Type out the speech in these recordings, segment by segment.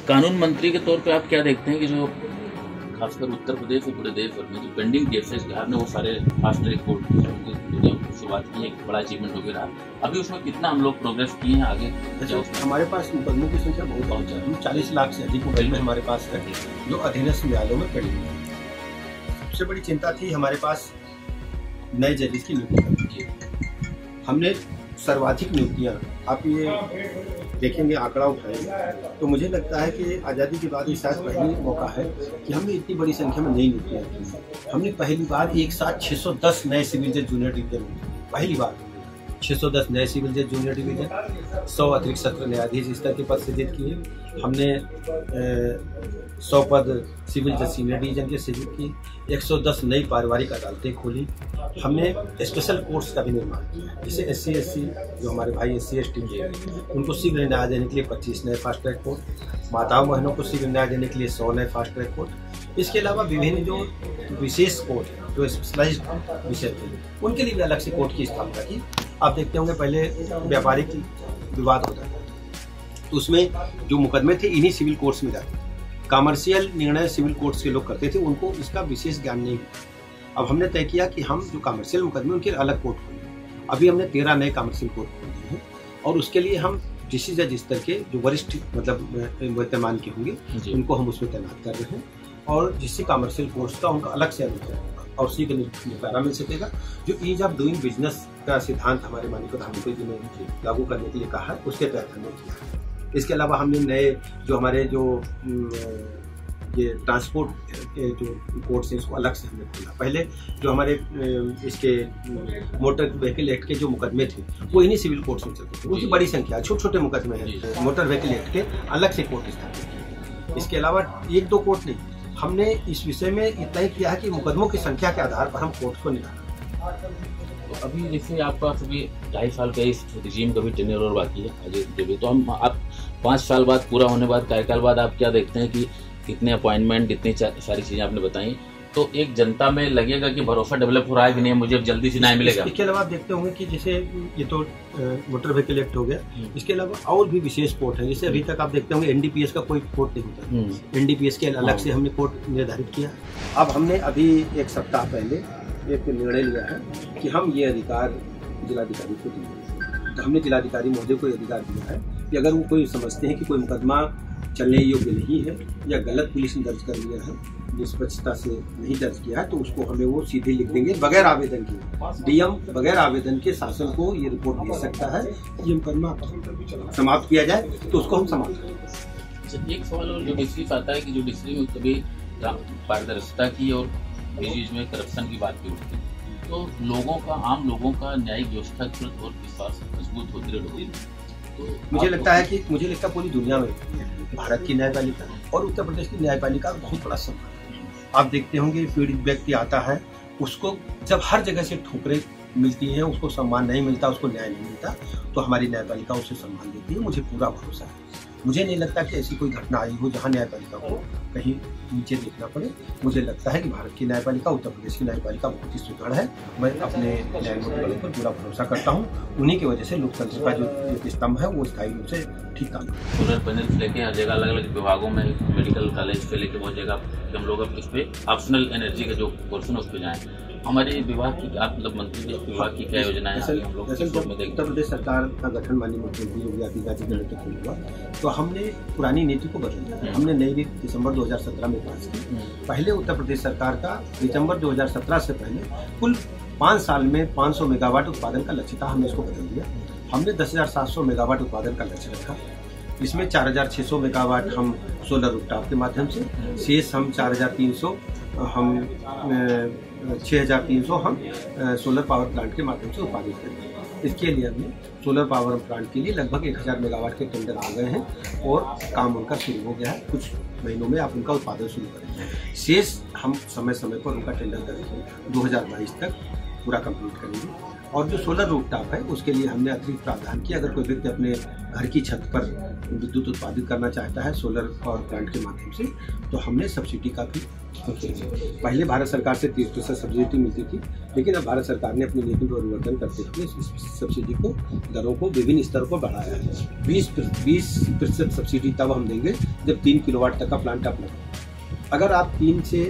कानून मंत्री के तौर पे आप क्या देखते हैं कि जो खासकर उत्तर प्रदेश और पूरे देश भर में जो पेंडिंग केसेस बिहार ने वो सारे फास्ट ट्रैक कोर्ट की शुरुआत की, एक बड़ा अचीवमेंट हो गया, अभी उसमें कितना हम लोग प्रोग्रेस किए हैं आगे? हमारे पास मुकदमों की संख्या बहुत पहुँच है, 40 लाख से अधिक मुकदमे हमारे पास है जो अधीनस्थ न्यायालयों में पेंडिंग है। सबसे बड़ी चिंता थी हमारे पास नए जजेस की नियुक्ति। हमने सर्वाधिक नियुक्तियाँ, आप ये देखेंगे आंकड़ा उठाएंगे तो मुझे लगता है कि आज़ादी के बाद ये शायद पहली मौका है कि हमने इतनी बड़ी संख्या में नई नियुक्तियाँ की। हमने पहली बार एक साथ 610 नए सिविल जज जूनियर डिवीजन, पहली बार 610 नए सिविल जज जूनियर डिवीजन, 100 अतिरिक्त सत्र न्यायाधीश स्तर के पद सृजित किए। हमने 100 पद सिविल जज सीनियर डिवीजन के सृजित किए। 110 नई पारिवारिक अदालतें खोली। हमने स्पेशल कोर्ट्स का भी निर्माण किया, जैसे SC SC जो हमारे भाई SC ST उनको शीघ्र न्याय देने के लिए 25 नए फास्ट ट्रैक कोर्ट, माताओं बहनों को शीघ्र न्याय देने के लिए 100 नए फास्ट ट्रैक कोर्ट। इसके अलावा विभिन्न जो विशेष कोर्ट जो स्पेशलाइज्ड विषय थे उनके लिए भी अलग से कोर्ट की स्थापना की। आप देखते होंगे पहले व्यापारिक विवाद होता था तो उसमें जो मुकदमे थे इन्हीं सिविल कोर्ट्स में जाते थे। कमर्शियल निर्णय सिविल कोर्ट्स के लोग करते थे, उनको इसका विशेष ज्ञान नहीं था। अब हमने तय किया कि हम जो कमर्शियल मुकदमे उनके अलग कोर्ट खोलेंगे। अभी हमने 13 नए कमर्शियल कोर्ट खोले हैं और उसके लिए हम डिस्ट्रिक्ट जज स्तर के जो वरिष्ठ मतलब वर्तमान के होंगे उनको हम उसमें तैनात कर रहे हैं और जिससे कमर्शियल कोर्ट्स का उनका अलग से अनुदान होगा और उसी का निपटारा मिल सकेगा। जो ईज ऑफ डूइंग बिजनेस का सिद्धांत हमारे माननीय प्रधानमंत्री जी ने लागू करने के लिए कहा है उसके तहत हमने किया है। इसके अलावा हमने नए जो हमारे जो ये ट्रांसपोर्ट जो कोर्ट्स हैं इसको अलग से हमने खोला। पहले जो हमारे इसके मोटर व्हीकल एक्ट के जो मुकदमे थे वो इन्हीं सिविल कोर्ट्स में चलते थे, उनकी बड़ी संख्या, छोटे छोटे मुकदमे हैं। मोटर व्हीकल एक्ट के अलग से कोर्ट स्थापित किए। इसके अलावा 1-2 कोर्ट नहीं, हमने इस विषय में इतना ही किया है कि मुकदमों की संख्या के आधार पर हम कोर्ट को निकाला। तो अभी जैसे आपका अभी 2.5 साल का इस रिजीम का भी टेन्योर और बाकी है आगे, तो हम आप 5 साल बाद पूरा होने बाद कार्यकाल बाद आप क्या देखते हैं कि कितने अपॉइंटमेंट, इतनी सारी चीज़ें आपने बताई, तो एक जनता में लगेगा कि भरोसा डेवलप हो रहा है कि नहीं मुझे जल्दी से न्याय मिलेगा? इसके अलावा आप देखते होंगे कि जैसे ये तो मोटर व्हीकल एक्ट हो गया, इसके अलावा और भी विशेष कोर्ट है। जैसे अभी तक आप देखते होंगे NDPS का कोई कोर्ट नहीं होता, NDPS के अलग से हमने कोर्ट निर्धारित किया। अब हमने अभी 1 सप्ताह पहले एक निर्णय लिया है कि हम ये अधिकार जिलाधिकारी को देंगे। तो हमने जिलाधिकारी महोदय को अधिकार दिया है कि अगर वो कोई समझते हैं कि कोई मुकदमा चलने योग्य नहीं है या गलत पुलिस ने दर्ज कर लिया है, निष्पक्षता से नहीं दर्ज किया है, तो उसको हमें वो सीधे लिख देंगे बगैर आवेदन के। DM बगैर आवेदन के शासन को ये रिपोर्ट भेज सकता है कि ये मुकदमा समाप्त किया जाए, तो उसको हम समाप्त करेंगे। एक सवाल और जो डिस्ट्रिक्ट आता है कि जो डिस्ट्रिक्ट में कभी पारदर्शिता की और बीच में करप्शन की बात भी उठती है, तो लोगों का, आम लोगों का न्यायिक व्यवस्था की और विश्वास मजबूत होती रही। तो मुझे लगता है कि पूरी दुनिया में भारत की न्यायपालिका और उत्तर प्रदेश की न्यायपालिका का बहुत बड़ा सम्मान है। आप देखते होंगे पीड़ित व्यक्ति आता है, उसको जब हर जगह से ठोकरें मिलती हैं, उसको सम्मान नहीं मिलता, उसको न्याय नहीं मिलता, तो हमारी न्यायपालिका उसे सम्मान देती है। मुझे पूरा भरोसा है। मुझे नहीं लगता कि ऐसी कोई घटना आई हो जहां न्यायपालिका को कहीं नीचे देखना पड़े। मुझे लगता है कि भारत की न्यायपालिका, उत्तर प्रदेश की न्यायपालिका बहुत ही सुदृढ़ है। मैं अपने न्यायमूर्ति वालों पर पूरा भरोसा करता हूँ। उन्हीं की वजह से लोकतंत्र का जो एक स्तंभ है वो स्थायी रूप से ठीक काम करता है। सोलर पैनल से लेके हर जगह अलग अलग विभागों में, मेडिकल कॉलेज से लेके बहुत जगह हम लोग अब इस पे ऑप्शनल एनर्जी का जो पोर्शन उस पर जाएँ। हमारे विभाग की, आप मतलब मंत्री जी विभाग की क्या योजना है? उत्तर प्रदेश सरकार का गठन माननीय मुख्यमंत्री योगी आदित्यनाथ जी के नेतृत्व में हुआ, तो हमने पुरानी नीति को बदल दिया। हमने नई नीति दिसंबर 2017 में पास की। पहले उत्तर प्रदेश सरकार का दिसंबर 2017 से पहले कुल 5 साल में 500 मेगावाट उत्पादन का लक्ष्य था, हमने इसको बदल दिया। हमने 10,700 मेगावाट उत्पादन का लक्ष्य रखा। इसमें 4,600 मेगावाट हम सोलर रूफटॉप के माध्यम से, शेष हम 4,300 हम सोलर पावर प्लांट के माध्यम से उत्पादित करेंगे। इसके लिए हमने सोलर पावर प्लांट के लिए लगभग 1,000 मेगावाट के टेंडर आ गए हैं और काम उनका शुरू हो गया है। कुछ महीनों में आप उनका उत्पादन शुरू करेंगे। शेष हम समय समय पर उनका टेंडर करके 2022 तक पूरा कंप्लीट करेंगे। और जो सोलर रूफटॉप है उसके लिए हमने अतिरिक्त प्रावधान किया। अगर कोई व्यक्ति अपने घर की छत पर विद्युत उत्पादित करना चाहता है सोलर पावर प्लांट के माध्यम से, तो हमने सब्सिडी का भी पहले भारत सरकार से 30% सब्सिडी मिलती थी, लेकिन अब भारत सरकार ने अपनी नीति में परिवर्तन करते हुए इस सब्सिडी को दरों को विभिन्न स्तरों पर बढ़ाया है। 20% सब्सिडी तब हम देंगे जब 3 किलोवाट तक का प्लांट आप लगाएं। अगर आप 3 से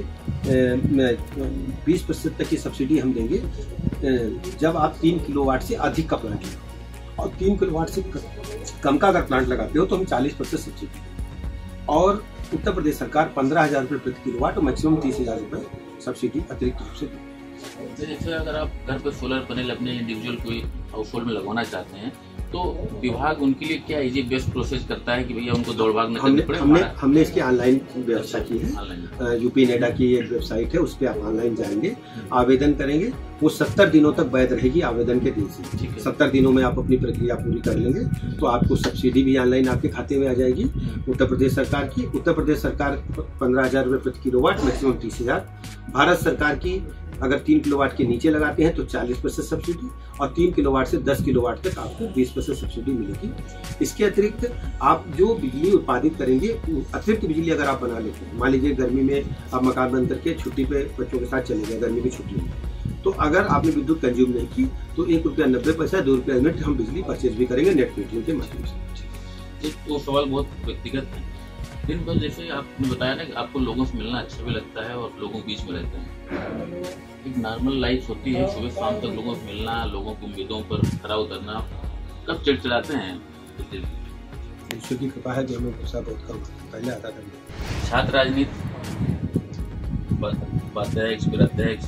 20% तक की सब्सिडी हम देंगे जब आप 3 किलोवाट से अधिक का प्लांट लगाओ, और 3 किलोवाट से कम का अगर प्लांट लगाते हो तो हम 40% सब्सिडी। और उत्तर प्रदेश सरकार 15,000 रुपये प्रति किलोवाट और मैक्सिमम 30,000 रुपये सब्सिडी अतिरिक्त रूप से देगी। जैसे अगर आप घर पर सोलर पैनल अपने इंडिविजुअल कोई हाउस होल्ड में लगवाना चाहते हैं तो विभाग उनके लिए क्या इजी बेस्ट प्रोसेस करता है कि भैया उनको दौड़ भाग न करनी पड़े? हमने इसकी ऑनलाइन व्यवस्था की है। यूपी नेडा की एक वेबसाइट है, उस पर आप ऑनलाइन जाएंगे, आवेदन करेंगे, वो 70 दिनों तक वैध रहेगी आवेदन के दिन से। 70 दिनों में आप अपनी प्रक्रिया पूरी कर लेंगे तो आपको सब्सिडी भी ऑनलाइन आपके खाते में आ जाएगी उत्तर प्रदेश सरकार की। उत्तर प्रदेश सरकार 15,000 रुपये प्रति किलोवाट, मैक्सिमम 30,000। भारत सरकार की अगर 3 किलोवाट के नीचे लगाते हैं तो 40% सब्सिडी, और 3 किलोवाट से 10 किलोवाट तक आपको 20% सब्सिडी मिलेगी। इसके अतिरिक्त आप जो बिजली उत्पादित करेंगे, अतिरिक्त बिजली अगर आप बना लेते हैं, मान लीजिए गर्मी में आप मकान बंद करके छुट्टी पे बच्चों के साथ चले गए गर्मी की छुट्टी में, तो अगर आपने विद्युत कंज्यूम नहीं की तो ₹1.90 ₹2 यूनिट हम बिजली परचेज भी करेंगे नेट मीटरिंग के माध्यम से। एक तो सवाल बहुत व्यक्तिगत है, दिन भर जैसे आपने बताया ना कि आपको लोगों से मिलना अच्छा भी लगता है और लोगों के बीच में रहते हैं, एक नॉर्मल लाइफ होती है, सुबह शाम तक लोगों से मिलना, लोगों की उम्मीदों पर खरा उतरना, कब चिड़चिड़ाते हैं? ईश्वर की कृपा है जो हमें गुस्सा बहुत कम पहले आता था। छात्र राजनीति, उपाध्यक्ष, फिर अध्यक्ष,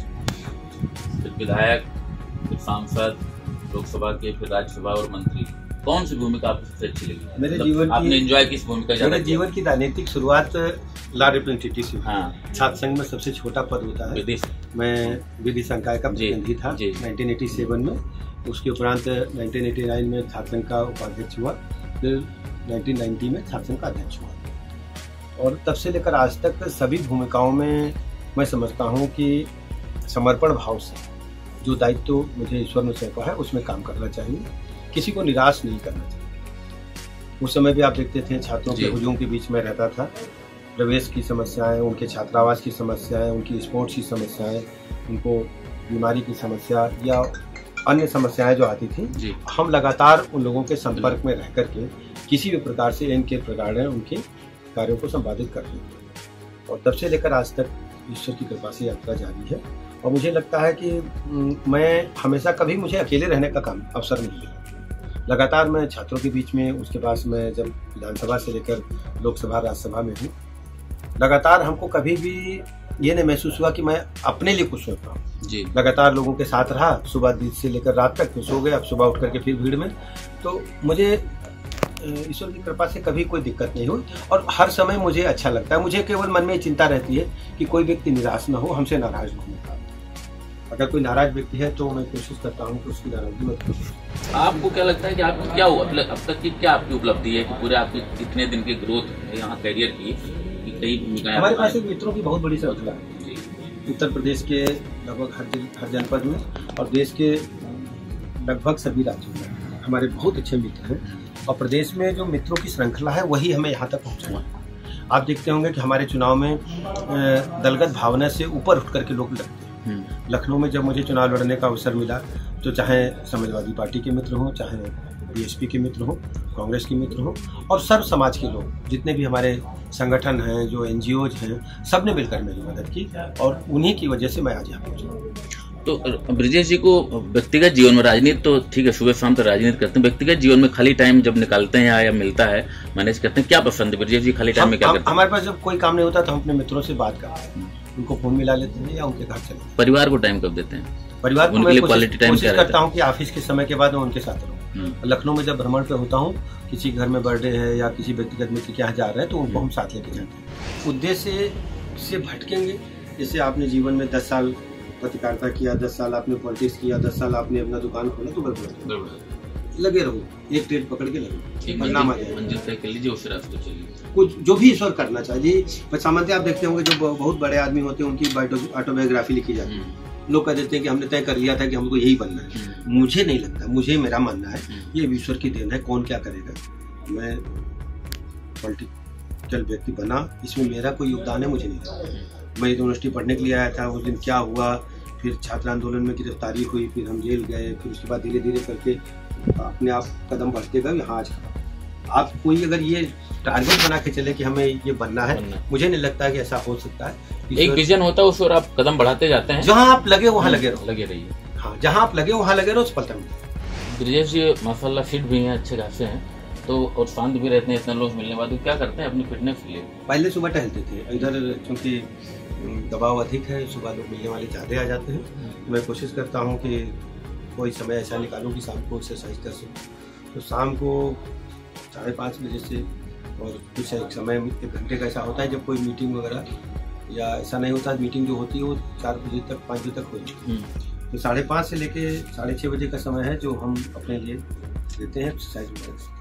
फिर विधायक, फिर सांसद, लोकसभा के, फिर राज्यसभा और मंत्री, कौन सी भूमिका आपको सबसे अच्छी लगी? मेरे जीवन की आपने एंजॉय किस भूमिका ज़्यादा? मेरे जीवन की राजनीतिक शुरुआत लॉ रिप्रेजेंटेटिव से। हाँ। छात्र संघ में सबसे छोटा पद होता है, मैं विधि संकाय का प्रतिनिधि था 1987 में। उसके उपरांत 1989 में छात्र संघ का उपाध्यक्ष हुआ, फिर 1990 में छात्र संघ का अध्यक्ष हुआ, और तब से लेकर आज तक सभी भूमिकाओं में मैं समझता हूँ कि समर्पण भाव से जो दायित्व मुझे ईश्वर ने सौंपा है उसमें काम करना चाहिए, किसी को निराश नहीं करना चाहिए। उस समय भी आप देखते थे छात्रों के हुजूम के बीच में रहता था, प्रवेश की समस्याएं, उनके छात्रावास की समस्याएं, उनकी स्पोर्ट्स की समस्याएं, उनको बीमारी की समस्या या अन्य समस्याएं जो आती थी, हम लगातार उन लोगों के संपर्क में रह करके किसी भी प्रकार से इनके प्रकार उनके कार्यों को संपादित कर रहे हैं, और तब से लेकर आज तक ईश्वर की कृपा से यात्रा जारी है। और मुझे लगता है कि मैं हमेशा कभी मुझे अकेले रहने का काम अवसर नहीं मिला, लगातार मैं छात्रों के बीच में, उसके बाद मैं जब विधानसभा से लेकर लोकसभा राज्यसभा में हूँ, लगातार हमको कभी भी ये नहीं महसूस हुआ कि मैं अपने लिए कुछ सोच रहा हूँ। लगातार लोगों के साथ रहा, सुबह से लेकर रात तक, फिर सो गए, अब सुबह उठ करके फिर भीड़ में। तो मुझे ईश्वर की कृपा से कभी कोई दिक्कत नहीं हुई, और हर समय मुझे अच्छा लगता है। मुझे केवल मन में चिंता रहती है कि कोई व्यक्ति निराश न हो, हमसे नाराज न हो। अगर कोई नाराज व्यक्ति है तो मैं कोशिश करता हूँ कि उसकी नाराजगी मत करूँ। आपको क्या लगता है कि आपको क्या हुआ अब तक की, क्या आपकी उपलब्धि है कि पूरे आपके कितने दिन की ग्रोथ है यहाँ करियर की, कई भूमिकाएं? हमारे पास एक मित्रों की बहुत बड़ी श्रृंखला है उत्तर प्रदेश के लगभग हर जनपद में, और देश के लगभग सभी राज्यों में हमारे बहुत अच्छे मित्र हैं, और प्रदेश में जो मित्रों की श्रृंखला है वही हमें यहाँ तक पहुँचाया है। आप देखते होंगे कि हमारे चुनाव में दलगत भावना से ऊपर उठ करके लोग लड़ते हैं। लखनऊ में जब मुझे चुनाव लड़ने का अवसर मिला तो चाहे समाजवादी पार्टी के मित्र हों, चाहे बीएसपी के मित्र हों, कांग्रेस के मित्र हों, और सर्व समाज के लोग, जितने भी हमारे संगठन हैं, जो एनजीओज हैं, सब ने मिलकर मेरी मदद की, और उन्हीं की वजह से मैं आज यहाँ पहुँचा। तो ब्रजेश जी को व्यक्तिगत जीवन में, राजनीति तो ठीक है, सुबह शाम तो राजनीति करते हैं, व्यक्तिगत जीवन में खाली टाइम जब निकालते हैं या मिलता है, मैनेज करते हैं, क्या पसंद है ब्रजेश जी? खाली टाइम में क्या करते हैं? हमारे पास जब कोई काम नहीं होता तो हम अपने मित्रों से बात करते हैं, उनको फोन मिला लेते हैं या उनके घर चले। परिवार को टाइम कब देते हैं? परिवार को मैं कोशिश करता हूँ कि ऑफिस के समय के बाद मैं उनके साथ रहूँ। लखनऊ में जब भ्रमण पे होता हूँ, किसी घर में बर्थडे है या किसी व्यक्तिगत मित्र के यहाँ जा रहे हैं, तो उनको हम साथ लेके जाते हैं। उद्देश्य से भटकेंगे, जैसे आपने जीवन में 10 साल पत्रकारिता किया, 10 साल आपने पॉलिटिक्स किया, 10 साल आपने अपना दुकान खोला, तो बराबर लगे रहो, एक ट्रेड पकड़ के लगे, मंजिल तय कर लीजिए, उस रास्ते चलिए। कुछ जो भी ईश्वर करना चाहिए। सामान्य आप देखते होंगे जो बहुत बड़े आदमी होते हैं उनकी ऑटोबायोग्राफी लिखी जाती है, लोग कह देते हैं कि हमने तय कर लिया था कि हमको यही बनना है। मुझे नहीं लगता, मुझे मेरा मानना है ये ईश्वर की देन है, कौन क्या करेगा। मैं पॉलिटिकल व्यक्ति बना, इसमें मेरा कोई योगदान है मुझे नहीं लगता। मैं यूनिवर्सिटी पढ़ने के लिए आया था, उस दिन क्या हुआ, फिर छात्र आंदोलन में गिरफ्तारी हुई, फिर हम जेल गए, फिर उसके बाद धीरे धीरे करके अपने आप कदम बढ़ते गए यहाँ आज। आप कोई अगर ये टारगेट बना के चले कि हमें ये बनना है, मुझे नहीं लगता कि ऐसा हो सकता है। एक विजन होता है, उस और आप कदम बढ़ाते जाते हैं। जहाँ आप लगे वहाँ लगे रहो, लगे रहिए। हाँ, जहाँ आप लगे वहाँ लगे रहो, सफलता मिलेगी। ब्रिजेश जी माशाल्लाह फिट भी हैं, अच्छे खासे हैं, तो और शांत भी रहते हैं। इतना लोग मिलने के बाद क्या करते हैं अपनी फिटनेस के लिए? पहले सुबह टहलते थे, इधर चूंकि दबाव अधिक है, सुबह लोग मिलने वाले ज़्यादा आ जाते हैं। मैं कोशिश करता हूँ कि कोई समय ऐसा निकालूं कि शाम को एक्सरसाइज कर सकूँ। तो शाम को 5:30 बजे से, और कुछ एक समय 1 घंटे का ऐसा होता है जब कोई मीटिंग वगैरह, या ऐसा नहीं होता, मीटिंग जो होती है वो 4 बजे तक 5 बजे तक होती है। तो 5:30 से लेके 6:30 बजे का समय है जो हम अपने लिए देते हैं एक्सरसाइज वगैरह।